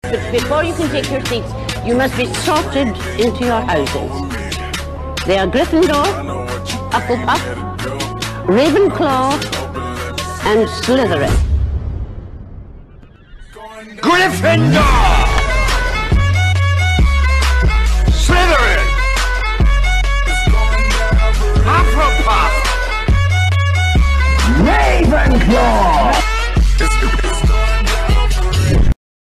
But before you can take your seats, you must be sorted into your houses. They are Gryffindor, Hufflepuff, Ravenclaw, and Slytherin. Gryffindor!